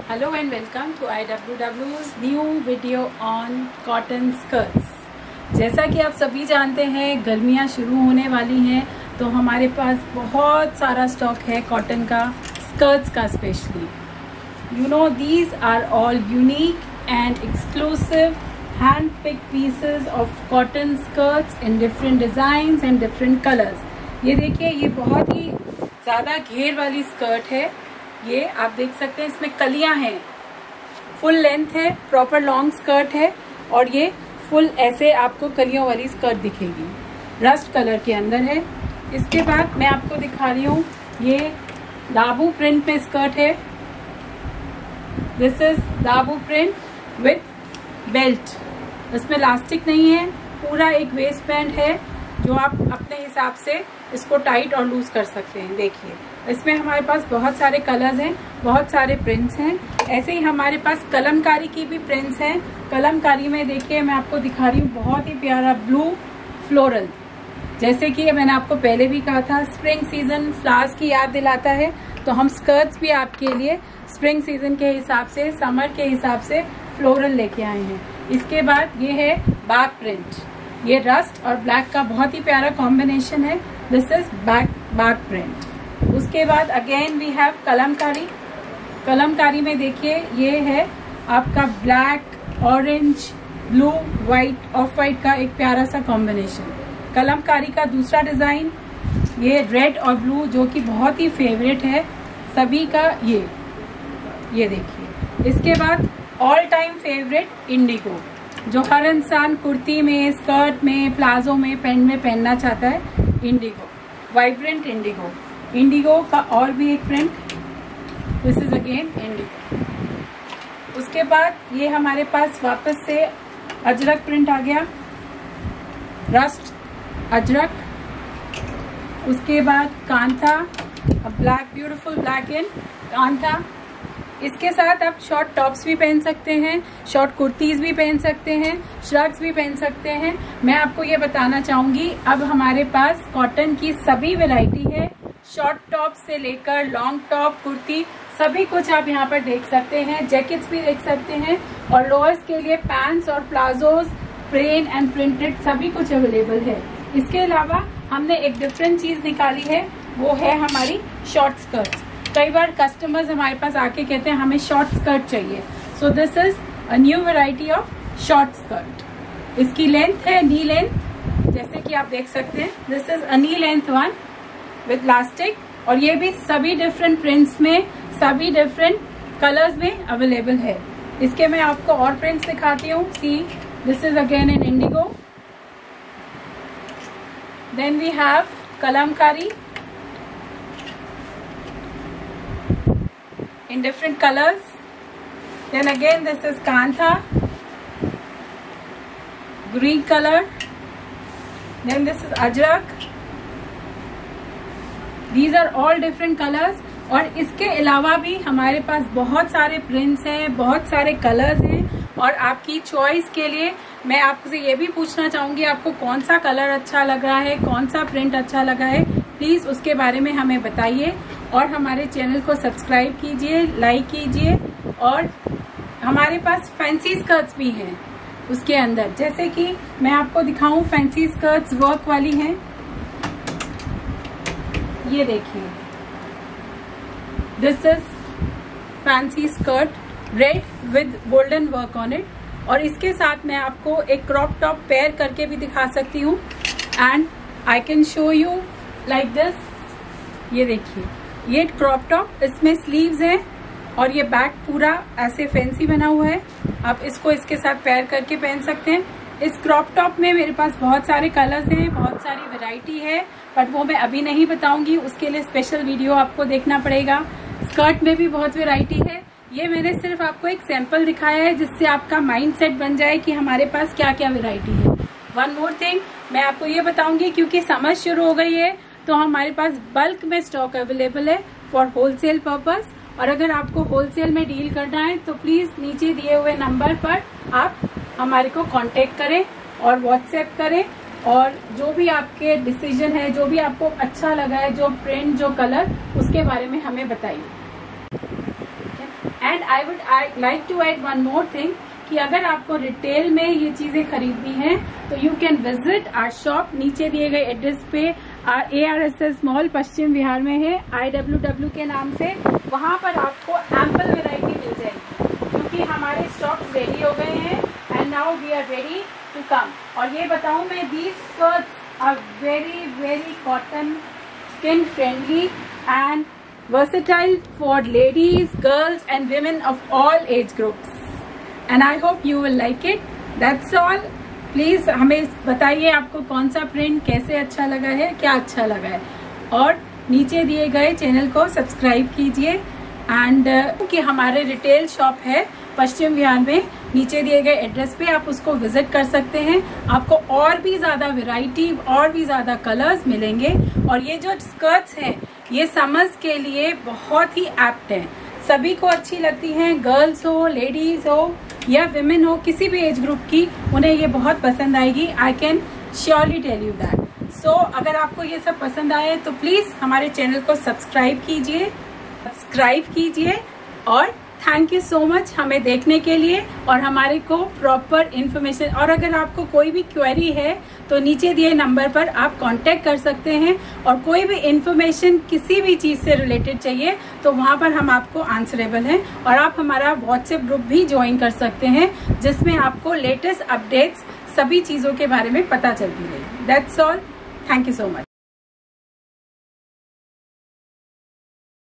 Hello and welcome to IWW's new video on cotton skirts। जैसा कि आप सभी जानते हैं गर्मियां शुरू होने वाली हैं, तो हमारे पास बहुत सारा स्टॉक है कॉटन का, स्कर्ट्स का specially. You know, these are all unique and exclusive hand-picked pieces of cotton skirts in different designs and different colors। ये देखिए, ये बहुत ही ज़्यादा घेर वाली स्कर्ट है। ये आप देख सकते हैं, इसमें कलियां हैं, फुल लेंथ है, प्रॉपर लॉन्ग स्कर्ट है और ये फुल ऐसे आपको कलियों वाली स्कर्ट दिखेगी, रस्ट कलर के अंदर है। इसके बाद मैं आपको दिखा रही हूँ, ये दाबू प्रिंट में स्कर्ट है। This is Dabu print with belt. इसमें इलास्टिक नहीं है, पूरा एक वेस्ट बैंड है जो आप अपने हिसाब से इसको टाइट और लूज कर सकते हैं। देखिए, इसमें हमारे पास बहुत सारे कलर्स हैं, बहुत सारे प्रिंट्स हैं। ऐसे ही हमारे पास कलमकारी की भी प्रिंट्स हैं। कलमकारी में देखिए, मैं आपको दिखा रही हूँ, बहुत ही प्यारा ब्लू फ्लोरल। जैसे कि मैंने आपको पहले भी कहा था, स्प्रिंग सीजन फ्लावर्स की याद दिलाता है, तो हम स्कर्ट्स भी आपके लिए स्प्रिंग सीजन के हिसाब से, समर के हिसाब से फ्लोरल लेके आए हैं। इसके बाद ये है बैक प्रिंट। ये रस्ट और ब्लैक का बहुत ही प्यारा कॉम्बिनेशन है। This is back print. उसके बाद again we have Kalamkari. Kalamkari में देखिए, ये है आपका black, orange, blue, white, off white का एक प्यारा सा कॉम्बिनेशन। कलमकारी का दूसरा डिजाइन, ये रेड और ब्लू, जो कि बहुत ही फेवरेट है सभी का। ये देखिए। इसके बाद ऑल टाइम फेवरेट इंडिगो, जो हर इंसान कुर्ती में, स्कर्ट में, प्लाजो में, पैंट में पहनना चाहता है। Indigo, vibrant Indigo. इंडिगो का और भी एक print, this is again indigo. उसके बाद ये हमारे पास वापस से अजरक प्रिंट आ गया, रस्ट अजरक। उसके बाद Kantha, black, beautiful black in Kantha. इसके साथ आप शॉर्ट टॉप्स भी पहन सकते हैं, शॉर्ट कुर्तीज भी पहन सकते हैं, श्रग्स भी पहन सकते हैं। मैं आपको ये बताना चाहूंगी, अब हमारे पास कॉटन की सभी वैरायटी है, शॉर्ट टॉप से लेकर लॉन्ग टॉप, कुर्ती, सभी कुछ आप यहाँ पर देख सकते हैं। जैकेट्स भी देख सकते हैं और लोअर्स के लिए पैंट्स और प्लाजोज, प्लेन एंड प्रिंटेड, सभी कुछ अवेलेबल है। इसके अलावा हमने एक डिफरेंट चीज निकाली है, वो है हमारी शॉर्ट स्कर्ट्स। कई बार कस्टमर्स हमारे पास आके कहते हैं हमें शॉर्ट स्कर्ट चाहिए, so this is a new variety of short skirt. इसकी लेंथ है नी लेंथ, जैसे कि आप देख सकते हैं। This is a knee length one with elastic, और ये भी सभी डिफरेंट प्रिंट्स में, सभी डिफरेंट कलर्स में अवेलेबल है। इसके मैं आपको और प्रिंट्स दिखाती हूँ। See, this is again in indigo. Then we have Kalamkari in different colors. Then again this is kantha, green color. Then this is ajrak. These are all different colors. और इसके अलावा भी हमारे पास बहुत सारे प्रिंट्स हैं, बहुत सारे कलर्स हैं, और आपकी चॉइस के लिए मैं आपसे ये भी पूछना चाहूंगी, आपको कौन सा कलर अच्छा लग रहा है, कौन सा प्रिंट अच्छा लगा है, प्लीज उसके बारे में हमें बताइए। और हमारे चैनल को सब्सक्राइब कीजिए, लाइक कीजिए। और हमारे पास फैंसी स्कर्ट्स भी हैं उसके अंदर, जैसे कि मैं आपको दिखाऊं, फैंसी स्कर्ट्स वर्क वाली हैं। ये देखिए, this is fancy skirt, red with golden work on it. और इसके साथ मैं आपको एक क्रॉप टॉप पेयर करके भी दिखा सकती हूँ, and I can show you like this. ये देखिए, ये क्रॉप टॉप, इसमें स्लीव्स हैं और ये बैक पूरा ऐसे फैंसी बना हुआ है। आप इसको इसके साथ पेयर करके पहन सकते हैं। इस क्रॉप टॉप में मेरे पास बहुत सारे कलर्स हैं, बहुत सारी वैरायटी है, बट वो मैं अभी नहीं बताऊंगी, उसके लिए स्पेशल वीडियो आपको देखना पड़ेगा। स्कर्ट में भी बहुत वैरायटी है। ये मैंने सिर्फ आपको एक सैंपल दिखाया है, जिससे आपका माइंड सेट बन जाए कि हमारे पास क्या क्या वैरायटी है। वन मोर थिंग मैं आपको ये बताऊंगी, क्योंकि समर शुरू हो गई है, तो हमारे पास बल्क में स्टॉक अवेलेबल है फॉर होलसेल पर्पस। और अगर आपको होलसेल में डील करना है तो प्लीज नीचे दिए हुए नंबर पर आप हमारे को कांटेक्ट करें और व्हाट्सएप करें, और जो भी आपके डिसीजन है, जो भी आपको अच्छा लगा है, जो प्रिंट, जो कलर, उसके बारे में हमें बताइए। And I would like to add one more thing कि अगर आपको रिटेल में ये चीजें खरीदनी है तो you can visit our shop. नीचे दिए गए एड्रेस पे ARSS मॉल पश्चिम विहार में है, IWW के नाम से। वहां पर आपको एम्पल वेराइटी मिल जाएगी क्योंकि हमारे स्टॉक्स रेडी हो गए हैं and now we are ready to come. और ये बताऊं मैं, these skirts are very very cotton, skin friendly and versatile for ladies, girls and women of all age groups. And I hope you will like it. That's all. Please हमें बताइए आपको कौन सा print कैसे अच्छा लगा है, क्या अच्छा लगा है। और नीचे दिए गए चैनल को सब्सक्राइब कीजिए। एंड कि हमारे रिटेल शॉप है पश्चिम विहार में, नीचे दिए गए एड्रेस पे आप उसको विजिट कर सकते हैं। आपको और भी ज्यादा वैरायटी, और भी ज्यादा कलर्स मिलेंगे। और ये जो स्कर्ट्स हैं ये समर्स के लिए बहुत ही एप्ट है, सभी को अच्छी लगती हैं, गर्ल्स हो, लेडीज हो या विमेन हो, किसी भी एज ग्रुप की, उन्हें ये बहुत पसंद आएगी। I can surely tell you that. So अगर आपको ये सब पसंद आए तो प्लीज हमारे चैनल को सब्सक्राइब कीजिए और थैंक यू सो मच हमें देखने के लिए और हमारे को प्रॉपर इन्फॉर्मेशन। और अगर आपको कोई भी क्वेरी है तो नीचे दिए नंबर पर आप कांटेक्ट कर सकते हैं। और कोई भी इन्फॉर्मेशन किसी भी चीज से रिलेटेड चाहिए तो वहां पर हम आपको आंसरेबल हैं। और आप हमारा व्हाट्सएप ग्रुप भी ज्वाइन कर सकते हैं जिसमें आपको लेटेस्ट अपडेट्स सभी चीजों के बारे में पता चलती रहेगी। That's all. Thank you so much.